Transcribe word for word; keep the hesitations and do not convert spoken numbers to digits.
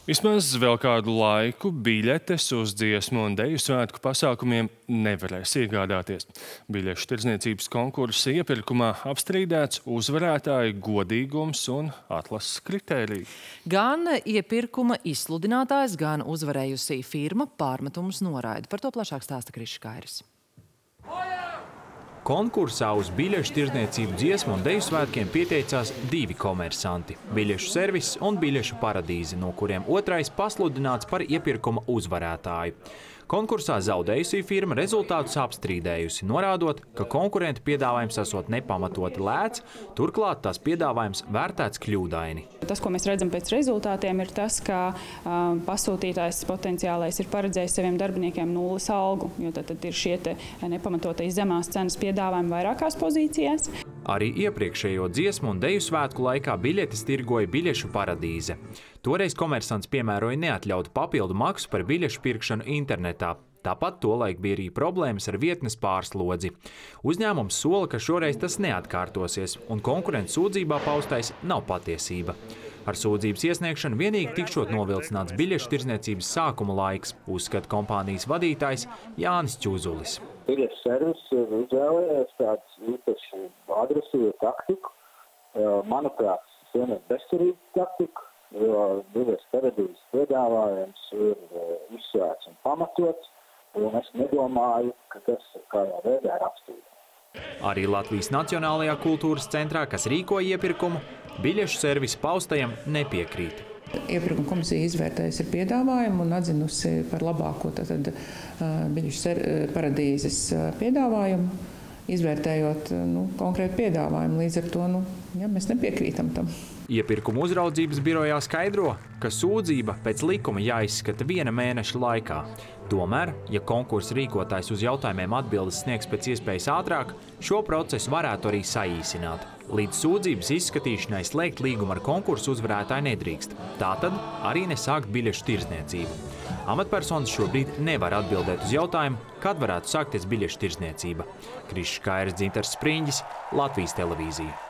Vismaz vēl kādu laiku biļetes uz dziesmu un deju svētku pasākumiem nevarēs iegādāties. Biļešu tirdzniecības konkursa iepirkumā apstrīdēts uzvarētāju godīgums un atlases kritēriji. Gan iepirkuma izsludinātājs, gan uzvarējusī firma pārmetumus noraida. Par to plašāk stāsta Krišs Kairis. Konkursā uz biļešu tirdzniecību dziesmu un deju svētkiem pieteicās divi komersanti – Biļešu servis un Biļešu paradīze, no kuriem otrais pasludināts par iepirkuma uzvarētāju. Konkursā zaudējusī firma rezultātus apstrīdējusi, norādot, ka konkurenta piedāvājums esot nepamatoti lēts, turklāt tās piedāvājums vērtēts kļūdaini. Tas, ko mēs redzam pēc rezultātiem, ir tas, ka uh, pasūtītājs potenciālais ir paredzējis saviem darbiniekiem nulles algu, jo tad, tad ir šie te nepamatotais zemās cenas piedāvājumi vairākās pozīcijās. Arī iepriekšējo dziesmu un deju svētku laikā biļetes tirgoja Biļešu paradīze. Toreiz komersants piemēroja neatļautu papildu maksu par biļešu pirkšanu internetā. Tāpat tolaik bija arī problēmas ar vietnes pārslodzi. Uzņēmums sola, ka šoreiz tas neatkārtosies, un konkurentu sūdzībā paustais nav patiesība. Ar sūdzības iesniegšanu vienīgi tikšot novilcināts biļešu tirdzniecības sākuma laiks, uzskata kompānijas vadītājs Jānis Ķuzulis. Biļešu servis ir izvēlējies tāds īpaši agresīvu taktiku. Manuprāt, tas ir bezcerīga taktika, jo biļešu paradīzes piedāvājums ir izsvērts un pamatots, un es nedomāju, ka tas kādā veidā ir apstrīdams. Arī Latvijas Nacionālajā kultūras centrā, kas rīkoja iepirkumu, biļešu servisa paustajam nepiekrīt. Iepirkuma komisija izvērtējusi piedāvājumu un atzinusi par labāko tātad biļešu paradīzes piedāvājumu, izvērtējot nu, konkrētu piedāvājumu. Līdz ar to nu, ja, mēs nepiekrītam tam. Iepirkuma uzraudzības birojā skaidro, ka sūdzība pēc likuma jāizskata viena mēneša laikā. Tomēr, ja konkursa rīkotājs uz jautājumiem atbildes sniegs pēc iespējas ātrāk, šo procesu varētu arī saīsināt. Līdz sūdzības izskatīšanai slēgt līgumu ar konkursu uzvarētāju nedrīkst. Tātad arī nesākt biļešu tirdzniecību. Amatpersonas šobrīd nevar atbildēt uz jautājumu, kad varētu sākties biļešu tirdzniecība. Krišs Kairis, Dzintars Spriņģis, Latvijas televīzija.